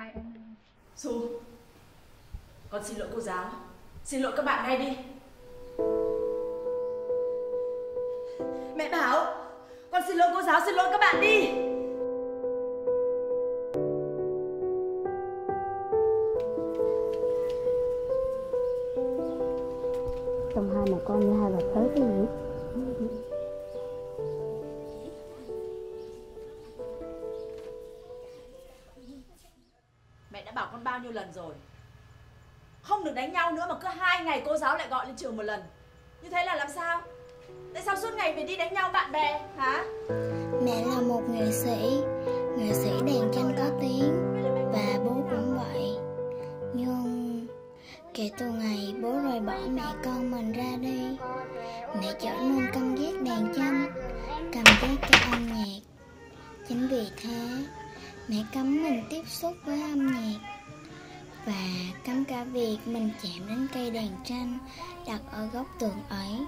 Su, con xin lỗi cô giáo, xin lỗi các bạn ngay đi. Mẹ bảo con xin lỗi cô giáo, xin lỗi các bạn đi. Trong hai mẹ con như hai bà thế cái gì? Mẹ đã bảo con bao nhiêu lần rồi, không được đánh nhau nữa, mà cứ 2 ngày cô giáo lại gọi lên trường một lần. Như thế là làm sao? Tại sao suốt ngày phải đi đánh nhau bạn bè hả? Mẹ là một nghệ sĩ đàn tranh có tiếng, và bố cũng vậy. Nhưng kể từ ngày bố rời bỏ mẹ con mình ra đi, mẹ trở nên căm ghét đàn tranh, căm ghét cái âm nhạc. Chính vì thế, mẹ cấm mình tiếp xúc với âm nhạc, và cấm cả việc mình chạm đến cây đàn tranh đặt ở góc tường ấy.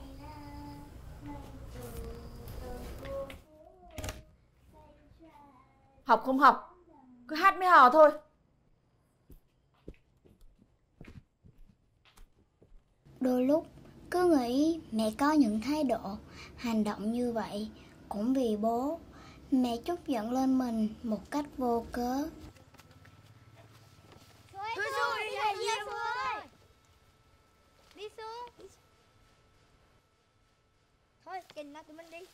Học không học, cứ hát mới hò thôi. Đôi lúc cứ nghĩ mẹ có những thái độ, hành động như vậy cũng vì bố. Mẹ trút giận lên mình một cách vô cớ. Thôi Su, đi về nhà Su ơi. Đi Su. Thôi, trình ra tụi mình đi.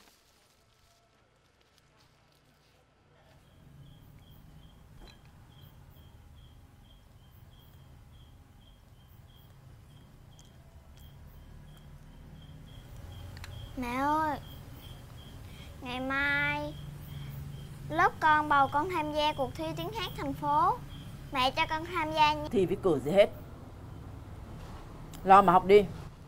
Mẹ ơi, ngày mai lớp con bầu con tham gia cuộc thi tiếng hát thành phố. Mẹ cho con tham gia nha. Thi với cử gì hết, lo mà học đi.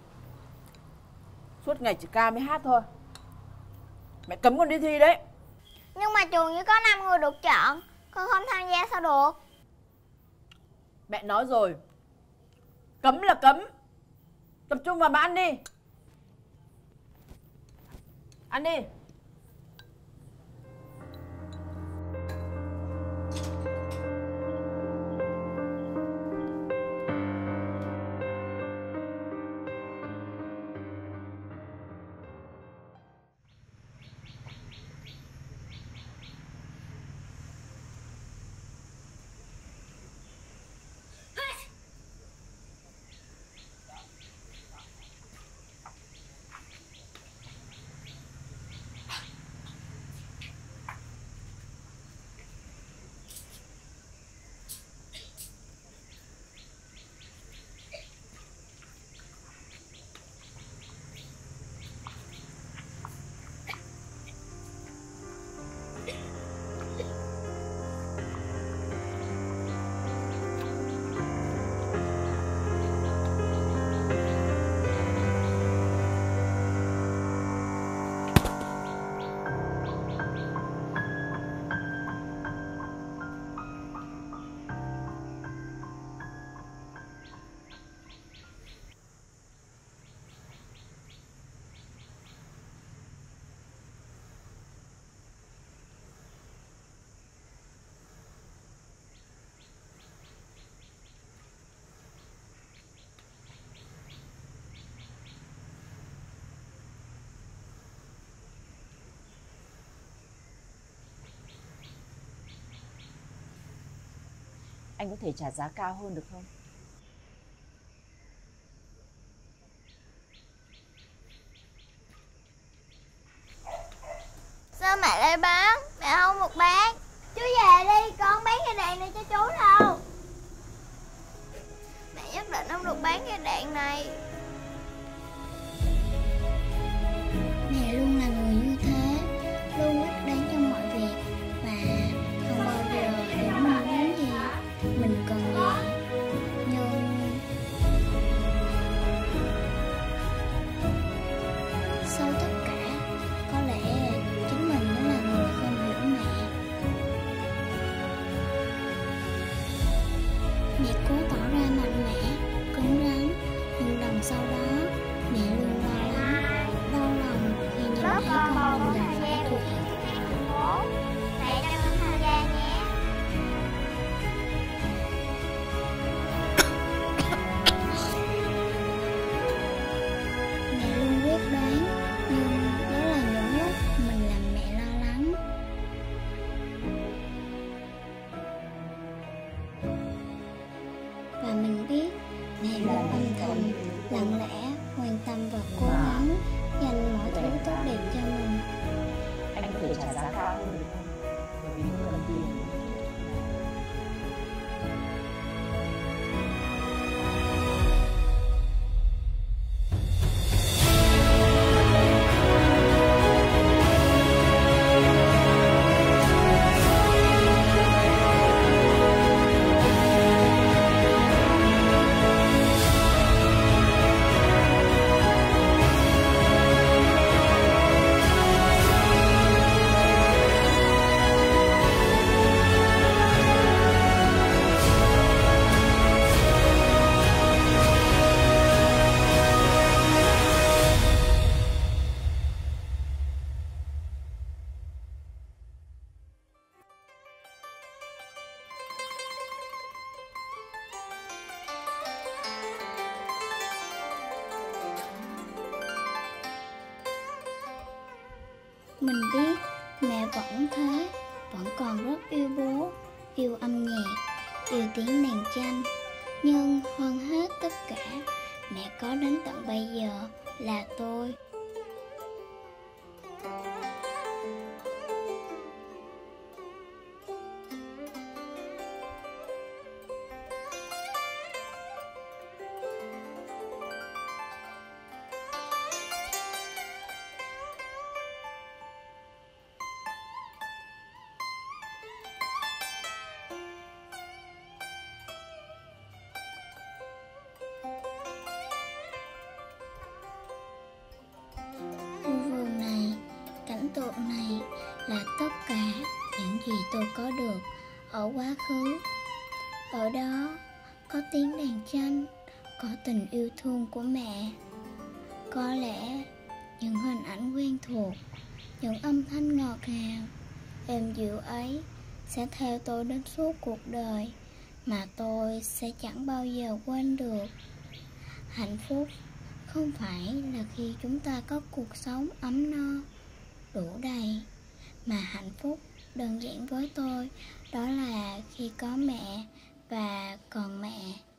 Suốt ngày chỉ ca mới hát thôi. Mẹ cấm con đi thi đấy. Nhưng mà trường chỉ có 5 người được chọn, con không tham gia sao được? Mẹ nói rồi, cấm là cấm. Tập trung vào mà ăn đi. Ăn đi. Anh có thể trả giá cao hơn được không? Sao mẹ lại bán? Mẹ không được bán. Chú về đi, con bán cái đèn này cho chú đâu. Mẹ nhất định không được bán cái đèn này. Mẹ luôn là người như thế, luôn quyết đoán trong mọi việc, và không bao giờ hiểu mình muốn gì, mình cần gì. Nhưng sau tất cả, có lẽ chính mình mới là người không hiểu mẹ. Mẹ cố tỏ ra mạnh mẽ, cứng rắn, nhưng đằng sau đó mẹ luôn lo lắng, đau lòng khi nhìn Mình biết mẹ vẫn thế, vẫn còn rất yêu bố, yêu âm nhạc, yêu tiếng đàn tranh. Nhưng hơn hết tất cả, mẹ có đến tận bây giờ là tôi. Khu vườn này, cảnh tượng này là tất cả những gì tôi có được ở quá khứ. Ở đó có tiếng đàn tranh, có tình yêu thương của mẹ. Có lẽ những hình ảnh quen thuộc, những âm thanh ngọt ngào, êm dịu ấy sẽ theo tôi đến suốt cuộc đời, mà tôi sẽ chẳng bao giờ quên được. Hạnh phúc không phải là khi chúng ta có cuộc sống ấm no, đủ đầy, mà hạnh phúc đơn giản với tôi đó là khi có mẹ và còn mẹ.